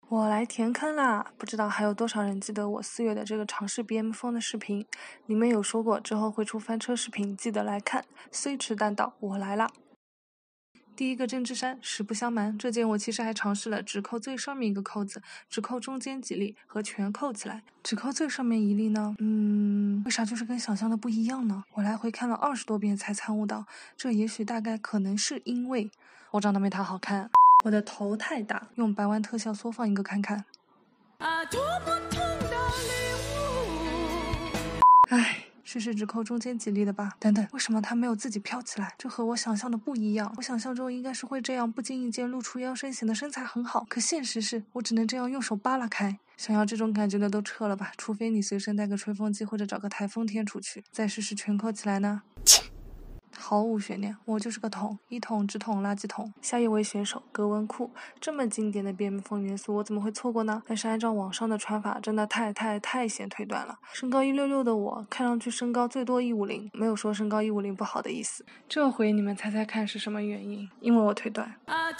我来填坑啦！不知道还有多少人记得我4月的这个尝试 BM 风的视频，里面有说过之后会出翻车视频，记得来看。虽迟但到，我来啦！第一个针织衫，实不相瞒，这件我其实还尝试了只扣最上面一个扣子，只扣中间几粒和全扣起来。只扣最上面一粒呢，为啥就是跟想象的不一样呢？我来回看了20多遍才参悟到，这也许大概可能是因为我长得没他好看，我的头太大，用百万特效缩放一个看看。多么痛的礼物！唉。是只扣中间几粒的吧？等等，为什么它没有自己飘起来？这和我想象的不一样。我想象中应该是会这样不经意间露出腰身，显得身材很好。可现实是我只能这样用手扒拉开。想要这种感觉的都撤了吧，除非你随身带个吹风机或者找个台风天出去。再试试全扣起来呢？毫无悬念，我就是个桶，一桶只桶垃圾桶。下一位选手格纹裤，这么经典的 BM 风元素我怎么会错过呢？但是按照网上的传法，真的太显腿短了。身高166的我，看上去身高最多150，没有说身高150不好的意思。这回你们猜猜看是什么原因？因为我腿短。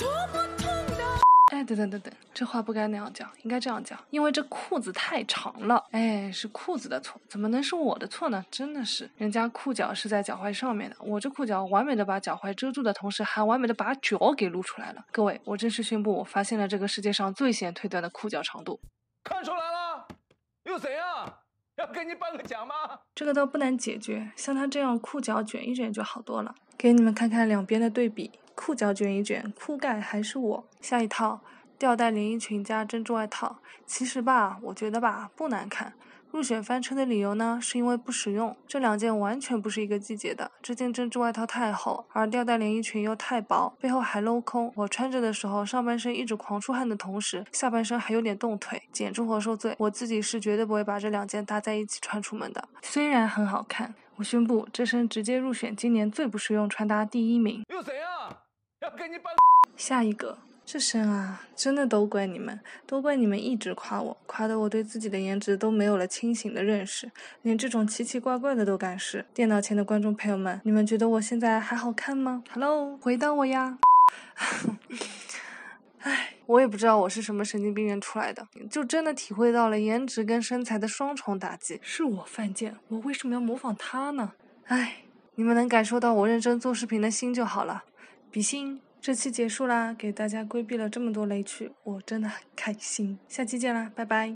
哎，等，这话不该那样讲，应该这样讲，因为这裤子太长了。哎，是裤子的错，怎么能是我的错呢？真的是，人家裤脚是在脚踝上面的，我这裤脚完美的把脚踝遮住的同时，还完美的把脚给露出来了。各位，我正式宣布，我发现了这个世界上最显腿短的裤脚长度。 看出来了？又怎样？要给你颁个奖吗？ 这个倒不难解决，像他这样裤脚卷一卷就好多了。给你们看看两边的对比。裤脚卷一卷，裤盖还是我。下一套吊带连衣裙加珍珠外套，其实吧，我觉得吧不难看。入选翻车的理由呢，是因为不实用。这两件完全不是一个季节的。这件珍珠外套太厚，而吊带连衣裙又太薄，背后还镂空。我穿着的时候，上半身一直狂出汗的同时，下半身还有点冻腿，简直活受罪。我自己是绝对不会把这两件搭在一起穿出门的。虽然很好看，我宣布这身直接入选今年最不实用穿搭第1名。 又怎样？要给你颁。 下一个。这身啊，真的都怪你们，都怪你们一直夸我，夸得我对自己的颜值都没有了清醒的认识，连这种奇奇怪怪的都敢试。电脑前的观众朋友们，你们觉得我现在还好看吗 ？Hello， 回答我呀！唉，我也不知道我是什么神经病院出来的，就真的体会到了颜值跟身材的双重打击。是我犯贱，我为什么要模仿他呢？唉，你们能感受到我认真做视频的心就好了，比心。这期结束啦，给大家规避了这么多雷区，我真的很开心。下期见啦，拜拜。